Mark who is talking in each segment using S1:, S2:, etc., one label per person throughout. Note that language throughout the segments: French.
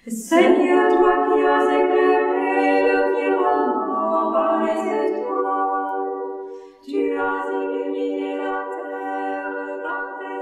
S1: Seigneur, toi qui as éclairé le firmament par les étoiles, tu as illuminé la terre par tes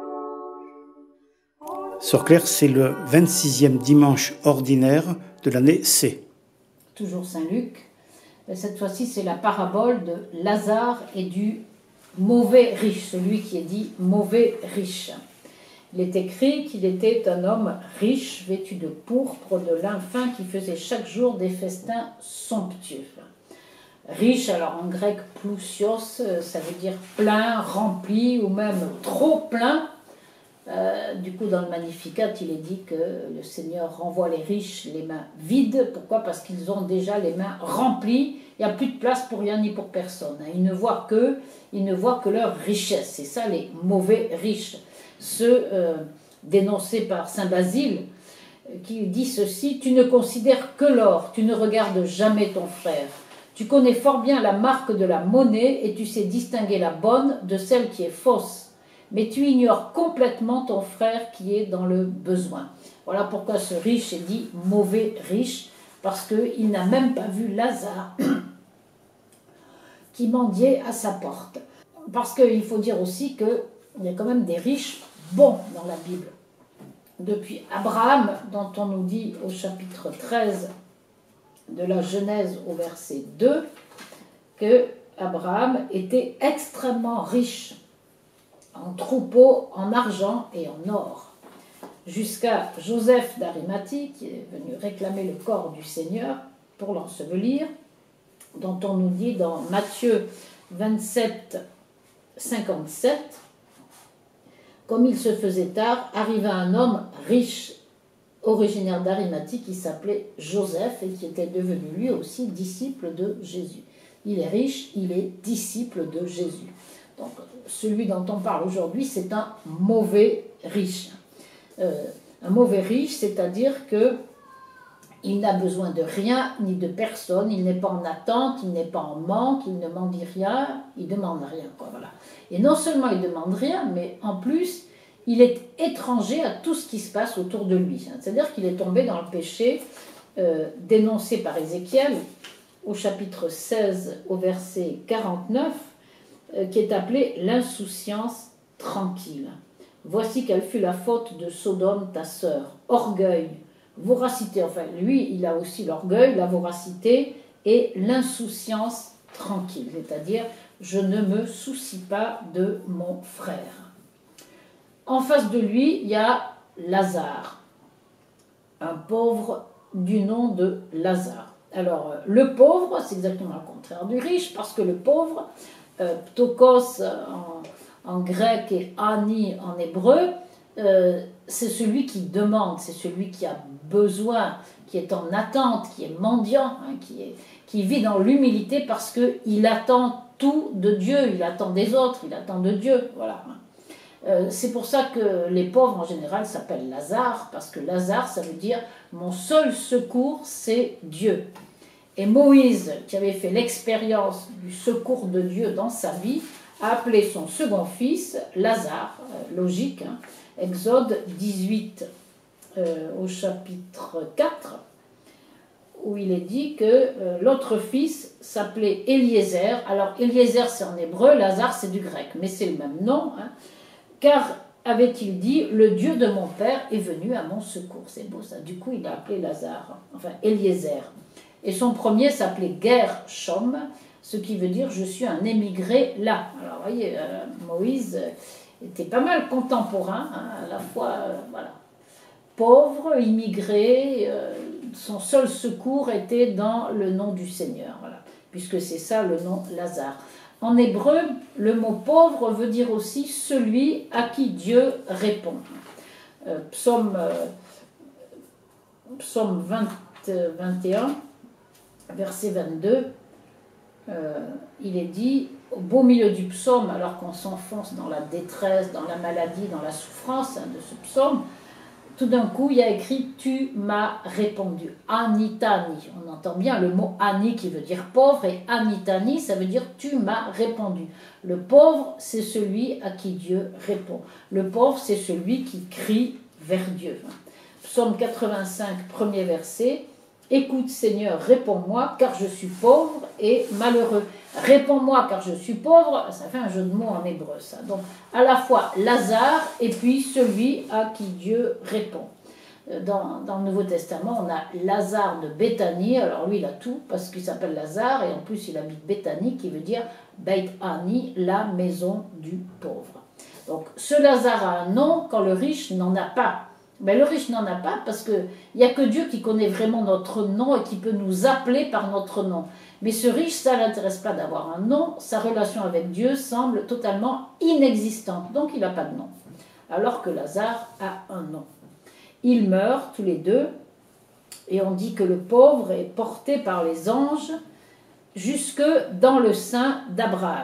S1: anges.
S2: Sœur Claire, c'est le 26e dimanche ordinaire de l'année C.
S3: Toujours Saint-Luc. Cette fois-ci, c'est la parabole de Lazare et du mauvais riche, celui qui est dit mauvais riche. Il est écrit qu'il était un homme riche, vêtu de pourpre, de lin fin, qui faisait chaque jour des festins somptueux. Riche, alors en grec, plousios, ça veut dire plein, rempli, ou même trop plein. Du coup, dans le Magnificat, il est dit que le Seigneur renvoie les riches les mains vides. Pourquoi? Parce qu'ils ont déjà les mains remplies. Il n'y a plus de place pour rien ni pour personne. Ils ne voient que leur richesse. C'est ça, les mauvais riches. Ceux dénoncés par saint Basile, qui dit ceci: tu ne considères que l'or, tu ne regardes jamais ton frère. Tu connais fort bien la marque de la monnaie et tu sais distinguer la bonne de celle qui est fausse. Mais tu ignores complètement ton frère qui est dans le besoin. Voilà pourquoi ce riche est dit mauvais riche, parce qu'il n'a même pas vu Lazare qui mendiait à sa porte. Parce qu'il faut dire aussi qu'il y a quand même des riches bons dans la Bible. Depuis Abraham, dont on nous dit au chapitre 13 de la Genèse au verset 2, que Abraham était extrêmement riche en troupeaux, en argent et en or, jusqu'à Joseph d'Arimathie, qui est venu réclamer le corps du Seigneur pour l'ensevelir, dont on nous dit dans Matthieu 27, 57, comme il se faisait tard, arriva un homme riche, originaire d'Arimathie, qui s'appelait Joseph et qui était devenu lui aussi disciple de Jésus. Il est riche, il est disciple de Jésus. Donc, celui dont on parle aujourd'hui, c'est un mauvais riche. Un mauvais riche, c'est-à-dire qu'il n'a besoin de rien ni de personne, il n'est pas en attente, il n'est pas en manque, il ne mendie rien, il ne demande rien, quoi, voilà. Et non seulement il ne demande rien, mais en plus, il est étranger à tout ce qui se passe autour de lui. C'est-à-dire qu'il est tombé dans le péché dénoncé par Ézéchiel au chapitre 16, au verset 49, qui est appelé l'insouciance tranquille. Voici quelle fut la faute de Sodome, ta sœur. Orgueil, voracité, enfin lui il a aussi l'orgueil, la voracité et l'insouciance tranquille, c'est-à-dire je ne me soucie pas de mon frère. En face de lui il y a Lazare, un pauvre du nom de Lazare. Alors le pauvre, c'est exactement le contraire du riche, parce que le pauvre, ptokos en grec et ani en hébreu, c'est celui qui demande, c'est celui qui a besoin, qui est en attente, qui est mendiant, qui vit dans l'humilité parce qu'il attend tout de Dieu, il attend des autres, il attend de Dieu, voilà. C'est pour ça que les pauvres en général s'appellent Lazare, parce que Lazare ça veut dire mon seul secours c'est Dieu. Et Moïse, qui avait fait l'expérience du secours de Dieu dans sa vie, a appelé son second fils Lazare, logique, Exode 18 au chapitre 4, où il est dit que l'autre fils s'appelait Eliezer. Alors Eliezer c'est en hébreu, Lazare c'est du grec, mais c'est le même nom, car avait-il dit, le Dieu de mon père est venu à mon secours. C'est beau ça, du coup il a appelé Lazare, enfin Eliezer. Et son premier s'appelait Gershom, ce qui veut dire je suis un émigré là. Alors vous voyez, Moïse était pas mal contemporain, à la fois, voilà, pauvre, immigré, son seul secours était dans le nom du Seigneur, voilà, puisque c'est ça le nom Lazare. En hébreu, le mot pauvre veut dire aussi celui à qui Dieu répond. Psaume 21, verset 22, il est dit, au beau milieu du psaume, alors qu'on s'enfonce dans la détresse, dans la maladie, dans la souffrance de ce psaume, tout d'un coup, il y a écrit « Tu m'as répondu ». Anitani. On entend bien le mot « ani » qui veut dire pauvre, et « anitani » ça veut dire « tu m'as répondu ». Le pauvre, c'est celui à qui Dieu répond. Le pauvre, c'est celui qui crie vers Dieu. Psaume 85, premier verset. Écoute Seigneur, réponds-moi, car je suis pauvre et malheureux. Réponds-moi, car je suis pauvre, ça fait un jeu de mots en hébreu, ça. Donc, à la fois Lazare et puis celui à qui Dieu répond. Dans le Nouveau Testament, on a Lazare de Béthanie. Alors lui, il a tout parce qu'il s'appelle Lazare et en plus, il habite Béthanie, qui veut dire Beit Ani, la maison du pauvre. Donc, ce Lazare a un nom quand le riche n'en a pas. Mais le riche n'en a pas parce qu'il n'y a que Dieu qui connaît vraiment notre nom et qui peut nous appeler par notre nom. Mais ce riche, ça ne l'intéresse pas d'avoir un nom. Sa relation avec Dieu semble totalement inexistante. Donc, il n'a pas de nom. Alors que Lazare a un nom. Ils meurent tous les deux, et on dit que le pauvre est porté par les anges jusque dans le sein d'Abraham.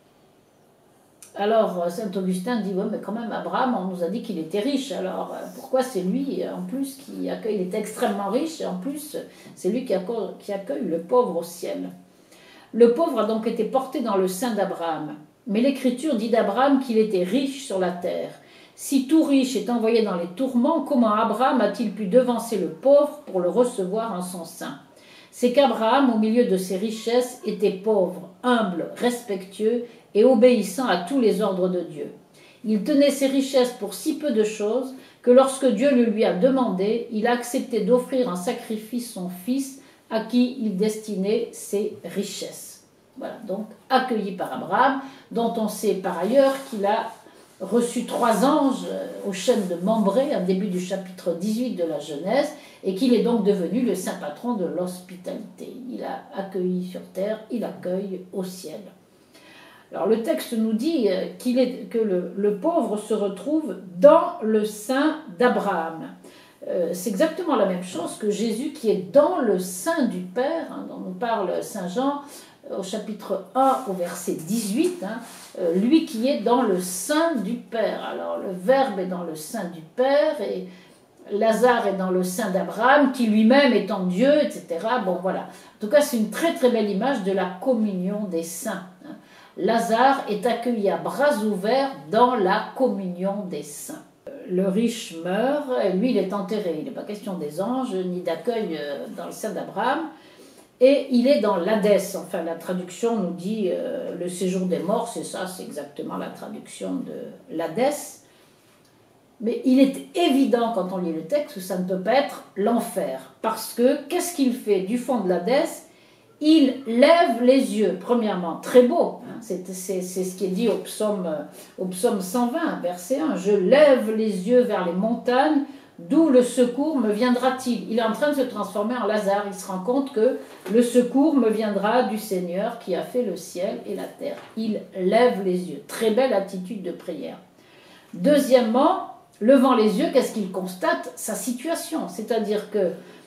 S3: Alors saint Augustin dit, ouais, mais quand même Abraham, on nous a dit qu'il était riche, alors pourquoi c'est lui en plus qui accueille, il était extrêmement riche, et en plus c'est lui qui accueille le pauvre au ciel. Le pauvre a donc été porté dans le sein d'Abraham, mais l'Écriture dit d'Abraham qu'il était riche sur la terre. Si tout riche est envoyé dans les tourments, comment Abraham a-t-il pu devancer le pauvre pour le recevoir en son sein? C'est qu'Abraham, au milieu de ses richesses, était pauvre, humble, respectueux et obéissant à tous les ordres de Dieu. Il tenait ses richesses pour si peu de choses que lorsque Dieu le lui a demandé, il a accepté d'offrir en sacrifice son fils à qui il destinait ses richesses. Voilà, donc accueilli par Abraham, dont on sait par ailleurs qu'il a reçu 3 anges au chêne de Mambré, en début du chapitre 18 de la Genèse, et qu'il est donc devenu le saint patron de l'hospitalité. Il a accueilli sur terre, il accueille au ciel. Alors le texte nous dit que le pauvre se retrouve dans le sein d'Abraham. C'est exactement la même chose que Jésus qui est dans le sein du Père, dont nous parle saint Jean au chapitre 1 au verset 18, lui qui est dans le sein du Père. Alors le Verbe est dans le sein du Père et Lazare est dans le sein d'Abraham qui lui-même est en Dieu, etc. Bon voilà, en tout cas c'est une très très belle image de la communion des saints. Lazare est accueilli à bras ouverts dans la communion des saints. Le riche meurt, et lui il est enterré, il n'est pas question des anges ni d'accueil dans le sein d'Abraham. Et il est dans l'Hadès, enfin la traduction nous dit le séjour des morts, c'est ça, c'est exactement la traduction de l'Hadès. Mais il est évident quand on lit le texte que ça ne peut pas être l'enfer. Parce que qu'est-ce qu'il fait du fond de l'Hadès? Il lève les yeux, premièrement, très beau, c'est ce qui est dit au psaume 120, verset 1, « Je lève les yeux vers les montagnes, d'où le secours me viendra-t-il » Il est en train de se transformer en Lazare, il se rend compte que le secours me viendra du Seigneur qui a fait le ciel et la terre. Il lève les yeux, très belle attitude de prière. Deuxièmement, levant les yeux, qu'est-ce qu'il constate? Sa situation, c'est-à-dire que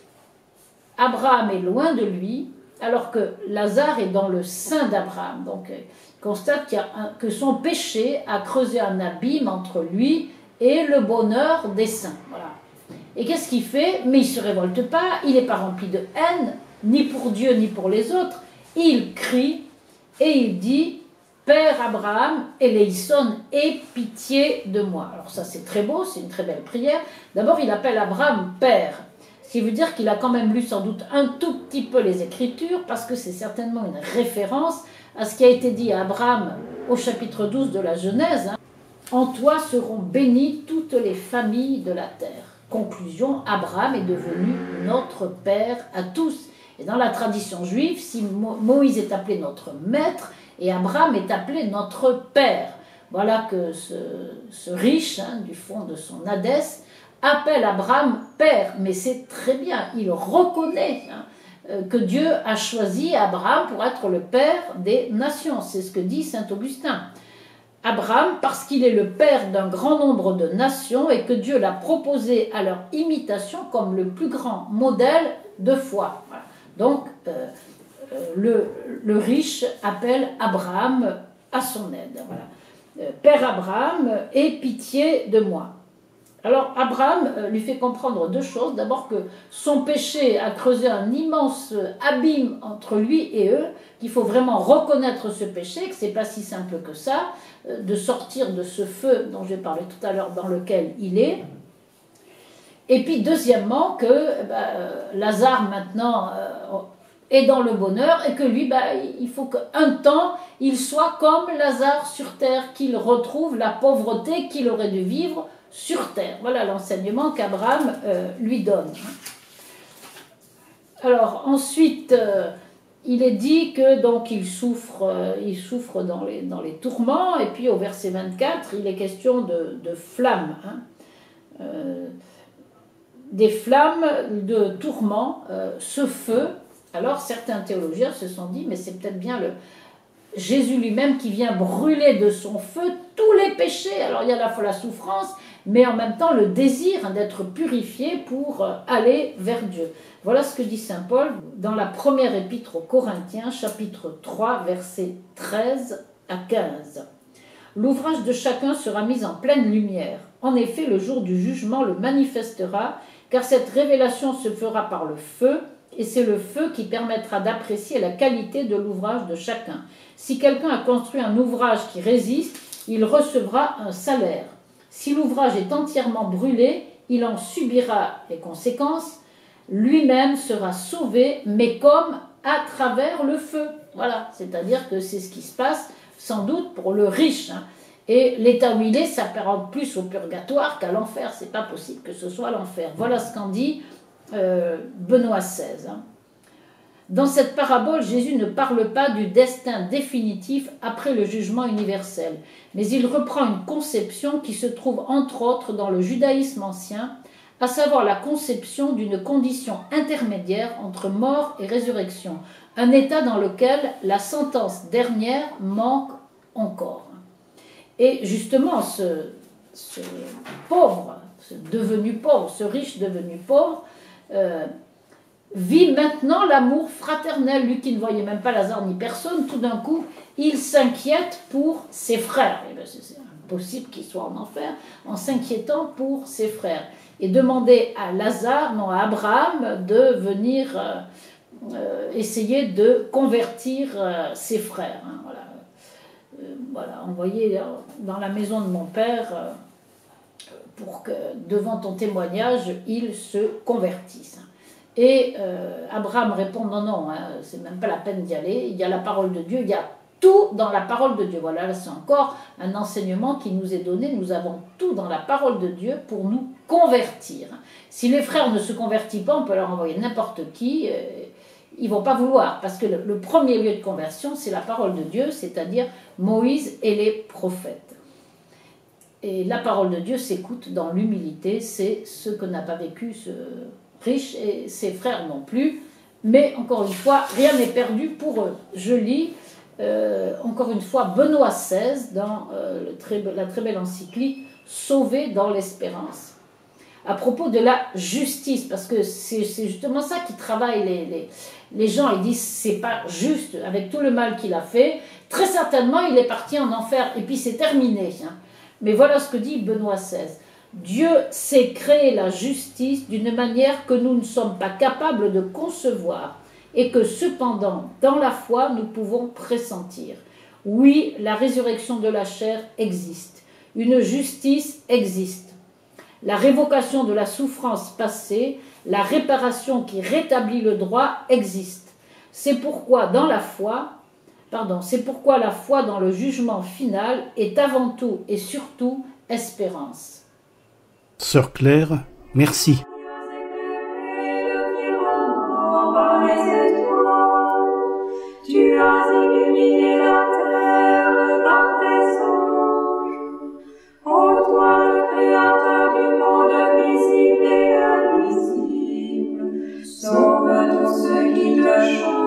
S3: Abraham est loin de lui, alors que Lazare est dans le sein d'Abraham. Donc il constate que son péché a creusé un abîme entre lui et le bonheur des saints. Voilà. Et qu'est-ce qu'il fait? Mais il ne se révolte pas, il n'est pas rempli de haine, ni pour Dieu ni pour les autres. Il crie et il dit « Père Abraham, eleison, aie pitié de moi ». Alors ça c'est très beau, c'est une très belle prière. D'abord il appelle Abraham « Père ». Ce qui veut dire qu'il a quand même lu sans doute un tout petit peu les Écritures, parce que c'est certainement une référence à ce qui a été dit à Abraham au chapitre 12 de la Genèse. En toi seront bénies toutes les familles de la terre. Conclusion, Abraham est devenu notre Père à tous. Et dans la tradition juive, si Moïse est appelé notre maître, et Abraham est appelé notre Père. Voilà que ce riche, du fond de son Hadès, appelle Abraham Père, mais c'est très bien, il reconnaît que Dieu a choisi Abraham pour être le Père des nations, c'est ce que dit saint Augustin. Abraham, parce qu'il est le Père d'un grand nombre de nations et que Dieu l'a proposé à leur imitation comme le plus grand modèle de foi. Voilà. Donc, le riche appelle Abraham à son aide. Voilà. Père Abraham, aie pitié de moi. Alors Abraham lui fait comprendre 2 choses. D'abord que son péché a creusé un immense abîme entre lui et eux, qu'il faut vraiment reconnaître ce péché, que ce n'est pas si simple que ça, de sortir de ce feu dont j'ai parlé tout à l'heure dans lequel il est. Et puis deuxièmement que Lazare maintenant est dans le bonheur et que lui, il faut qu'un temps, il soit comme Lazare sur terre, qu'il retrouve la pauvreté qu'il aurait dû vivre sur terre. Voilà l'enseignement qu'Abraham lui donne. Alors ensuite, il est dit que donc il souffre dans les tourments, et puis au verset 24, il est question de flammes, des flammes de tourments, ce feu. Alors certains théologiens se sont dit, mais c'est peut-être bien Jésus lui-même qui vient brûler de son feu tous les péchés. Alors il y a à la fois la souffrance, mais en même temps le désir d'être purifié pour aller vers Dieu. Voilà ce que dit saint Paul dans la première épître aux Corinthiens, chapitre 3, versets 13 à 15. L'ouvrage de chacun sera mis en pleine lumière. En effet, le jour du jugement le manifestera, car cette révélation se fera par le feu, et c'est le feu qui permettra d'apprécier la qualité de l'ouvrage de chacun. Si quelqu'un a construit un ouvrage qui résiste, il recevra un salaire. Si l'ouvrage est entièrement brûlé, il en subira les conséquences. Lui-même sera sauvé, mais comme à travers le feu. Voilà, c'est-à-dire que c'est ce qui se passe sans doute pour le riche. Et l'état où il est s'apparente plus au purgatoire qu'à l'enfer. C'est pas possible que ce soit l'enfer. Voilà ce qu'en dit Benoît XVI. Dans cette parabole, Jésus ne parle pas du destin définitif après le jugement universel, mais il reprend une conception qui se trouve entre autres dans le judaïsme ancien, à savoir la conception d'une condition intermédiaire entre mort et résurrection, un état dans lequel la sentence dernière manque encore. Et justement, ce pauvre, ce devenu pauvre, ce riche devenu pauvre, vit maintenant l'amour fraternel. Lui qui ne voyait même pas Lazare ni personne, tout d'un coup, il s'inquiète pour ses frères. Et bien, c'est impossible qu'il soit en enfer, en s'inquiétant pour ses frères. Et demander à Lazare, non à Abraham, de venir essayer de convertir ses frères. Voilà, envoyé dans la maison de mon père pour que, devant ton témoignage, il se convertisse. Et Abraham répond, non, c'est même pas la peine d'y aller, il y a la parole de Dieu, il y a tout dans la parole de Dieu. Voilà, là c'est encore un enseignement qui nous est donné, nous avons tout dans la parole de Dieu pour nous convertir. Si les frères ne se convertissent pas, on peut leur envoyer n'importe qui, ils vont pas vouloir, parce que le premier lieu de conversion, c'est la parole de Dieu, c'est-à-dire Moïse et les prophètes. Et la parole de Dieu s'écoute dans l'humilité, c'est ce que n'a pas vécu ce riche et ses frères non plus, mais encore une fois, rien n'est perdu pour eux. Je lis encore une fois Benoît XVI dans la très belle encyclique « Sauvé dans l'espérance ». À propos de la justice, parce que c'est justement ça qui travaille les gens. Ils disent c'est pas juste avec tout le mal qu'il a fait. Très certainement, il est parti en enfer et puis c'est terminé. Mais voilà ce que dit Benoît XVI. Dieu sait créer la justice d'une manière que nous ne sommes pas capables de concevoir et que cependant, dans la foi, nous pouvons pressentir. Oui, la résurrection de la chair existe. Une justice existe. La révocation de la souffrance passée, la réparation qui rétablit le droit existe. C'est pourquoi la foi dans le jugement final est avant tout et surtout espérance.
S2: Sœur Claire, merci.
S1: Tu as illuminé la terre par tes anges. Ô toi, le Créateur du monde visible et invisible, sauve tous ceux qui te chantent.